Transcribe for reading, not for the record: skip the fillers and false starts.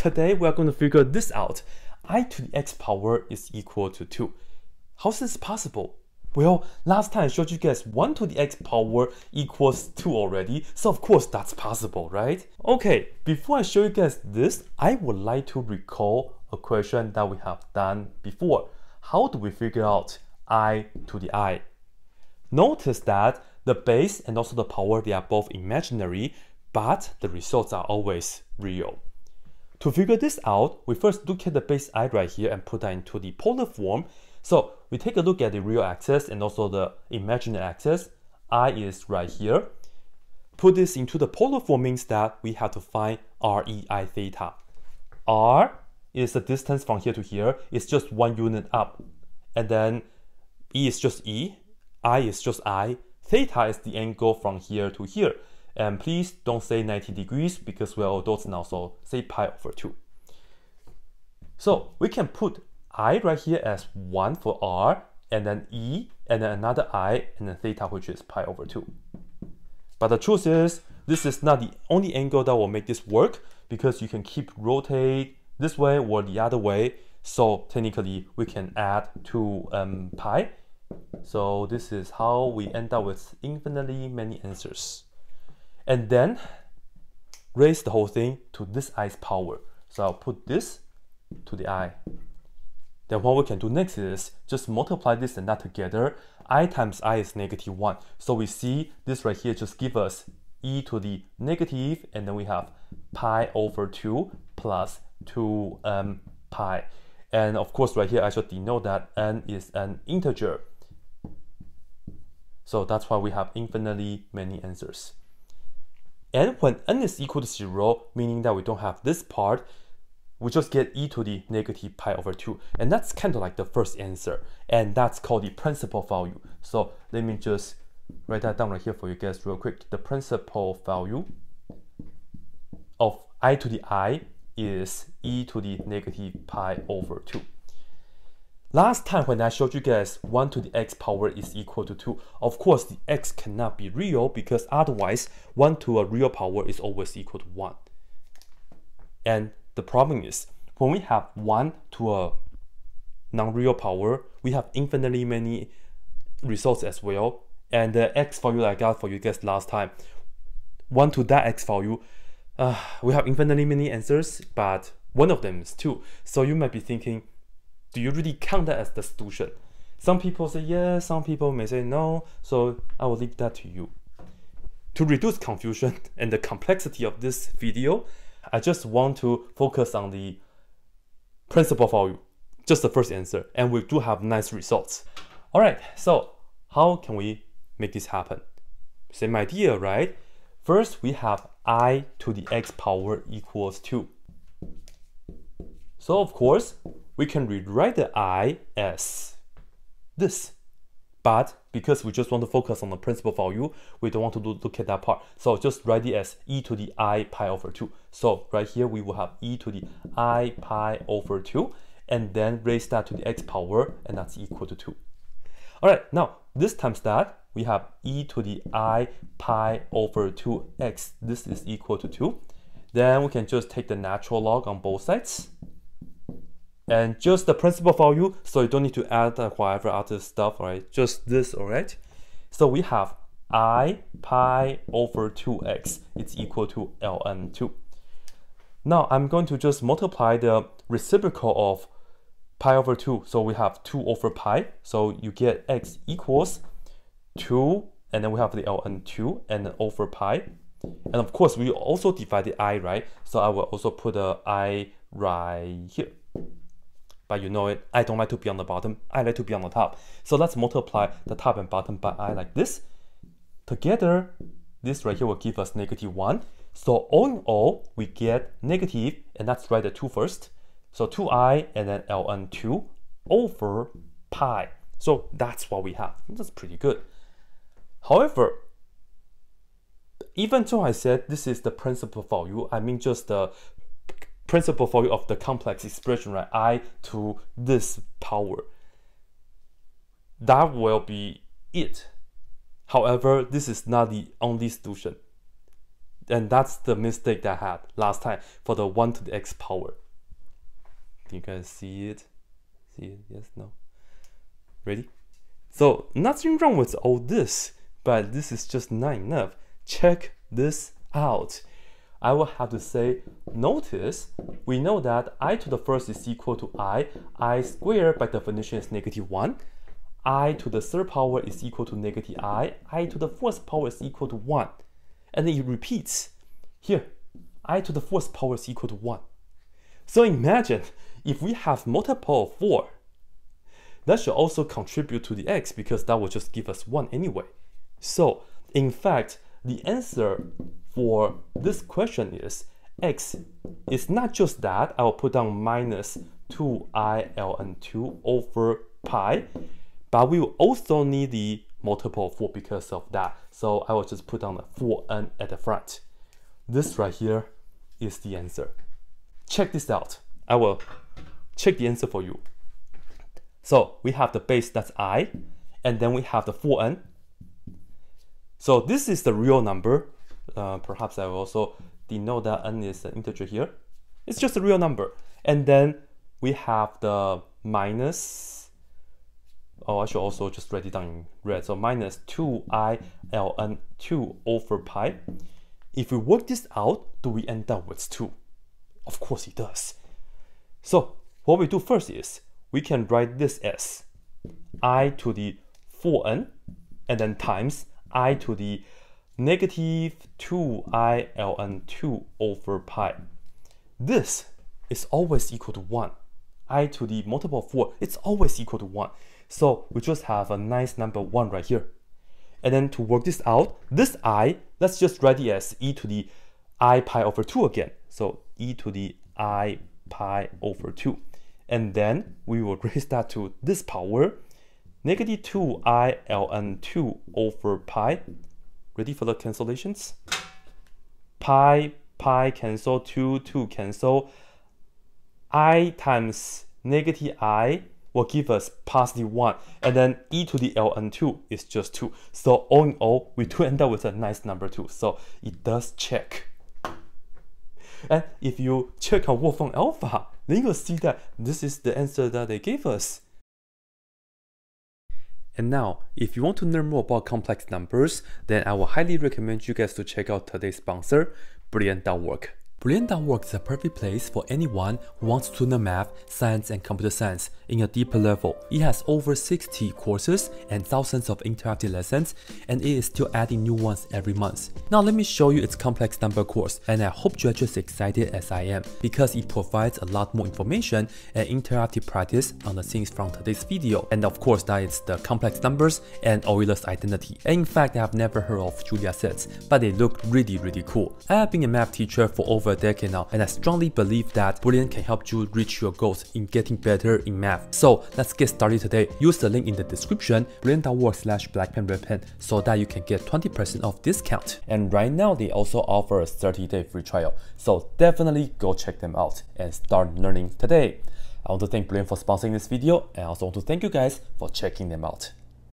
today we are going to figure this out. I to the x power is equal to 2. How is this possible? Well, last time I showed you guys 1 to the x power equals 2 already, so of course that's possible, right? Okay, before I show you guys this, I would like to recall a question that we have done before. How do we figure out I to the I? Notice that the base and also the power, they are both imaginary, but the results are always real. To figure this out, we first look at the base I right here and put that into the polar form. So we take a look at the real axis and also the imaginary axis. I is right here. Put this into the polar form means that we have to find REI theta. R is the distance from here to here. It's just 1 unit up. And then E is just E. I is just I. Theta is the angle from here to here. And please don't say 90 degrees because we're adults now, so say pi over 2. So we can put I right here as 1 for R, and then E, and then another I, and then theta, which is pi over 2. But the truth is, this is not the only angle that will make this work, because you can keep rotate this way or the other way. So technically, we can add 2 pi. So this is how we end up with infinitely many answers. And then raise the whole thing to this i's power. So I'll put this to the I. Then what we can do next is just multiply this and that together. I times I is -1. So we see this right here just give us e to the negative, and then we have pi over 2 plus 2 pi. And of course right here I should denote that n is an integer. So that's why we have infinitely many answers. And when n is equal to 0, meaning that we don't have this part, we just get e to the negative pi over 2. And that's kind of like the first answer. And that's called the principal value. So let me just write that down right here for you guys real quick. The principal value of I to the I is e to the negative pi over 2. Last time when I showed you guys 1 to the x power is equal to 2, of course the x cannot be real because otherwise 1 to a real power is always equal to 1. And the problem is, when we have 1 to a non-real power, we have infinitely many results as well. And the x value that I got for you guys last time, 1 to that x value, we have infinitely many answers, but one of them is 2. So you might be thinking, do you really count that as the solution? Some people say yes, some people may say no, so I will leave that to you. To reduce confusion and the complexity of this video, I just want to focus on the principal value, just the first answer, and we do have nice results. Alright, so how can we make this happen? Same idea, right? First, we have I to the x power equals 2. So of course, we can rewrite the I as this. But because we just want to focus on the principal value, we don't want to look at that part. So just write it as e to the I pi over 2. So right here, we will have e to the I pi over 2, and then raise that to the x power, and that's equal to 2. All right, now this times that, we have e to the I pi over 2x. This is equal to 2. Then we can just take the natural log on both sides. And just the principal value, so you don't need to add whatever other stuff, right? Just this, all right? So we have I pi over 2x. It's equal to ln2. Now I'm going to just multiply the reciprocal of pi over 2. So we have 2 over pi. So you get x equals 2, and then we have the ln2, and then over pi. And of course, we also divide the I, right? So I will also put a I right here. But you know it, I don't like to be on the bottom, I like to be on the top. So let's multiply the top and bottom by I like this. Together, this right here will give us -1. So all in all, we get negative, and let's write the 2 first. So 2i and then ln2 over pi. So that's what we have. That's pretty good. However, even though I said this is the principal value, I mean just the principal value of the complex expression, right? I to this power. That will be it. However, this is not the only solution. And that's the mistake that I had last time for the 1 to the x power. Do you guys see it? See it? Yes? No? Ready? So nothing wrong with all this, but this is just not enough. Check this out. I will have to say, notice, we know that I to the first is equal to I squared by definition is -1. I to the third power is equal to -I to the fourth power is equal to 1. And then it repeats. Here, I to the fourth power is equal to 1. So imagine, if we have multiple of 4, that should also contribute to the x because that will just give us 1 anyway. So, in fact, the answer for this question is x is not just that. I will put down minus 2I ln 2 over pi, but we will also need the multiple of 4 because of that. So I will just put down the 4n at the front. This right here is the answer. Check this out. I will check the answer for you. So we have the base, that's I, and then we have the 4n. So this is the real number. Perhaps I will also denote that n is an integer here. It's just a real number. And then we have the minus, oh, I should also just write it down in red. So minus 2I ln 2 over pi. If we work this out, do we end up with 2? Of course it does. So what we do first is, we can write this as I to the 4n, and then times I to the negative 2I ln 2 over pi. This is always equal to 1. I to the multiple of 4, it's always equal to 1. So we just have a nice number 1 right here. And then to work this out, this I, let's just write it as e to the I pi over 2 again. So e to the I pi over 2. And then we will raise that to this power, negative 2I ln 2 over pi. Ready for the cancellations? Pi cancel, 2 cancel. I times negative I will give us positive 1. And then e to the ln 2 is just 2. So all in all, we do end up with a nice number 2. So it does check. And if you check on Wolfram Alpha, then you'll see that this is the answer that they gave us. And now, if you want to learn more about complex numbers, then I will highly recommend you guys to check out today's sponsor, Brilliant.work. Brilliant.work is a perfect place for anyone who wants to learn math, science, and computer science in a deeper level. It has over 60 courses and thousands of interactive lessons, and it is still adding new ones every month. Now let me show you its complex number course, and I hope you're just as excited as I am, because it provides a lot more information and interactive practice on the things from today's video. And of course, that is the complex numbers and Euler's identity. And in fact, I have never heard of Julia sets, but they look really cool. I have been a math teacher for over a decade now, and I strongly believe that Brilliant can help you reach your goals in getting better in math. So let's get started today. Use the link in the description, brilliant.work/blackpenredpen, so that you can get 20% off discount. And right now they also offer a 30-day free trial. So definitely go check them out and start learning today. I want to thank Brilliant for sponsoring this video, and I also want to thank you guys for checking them out.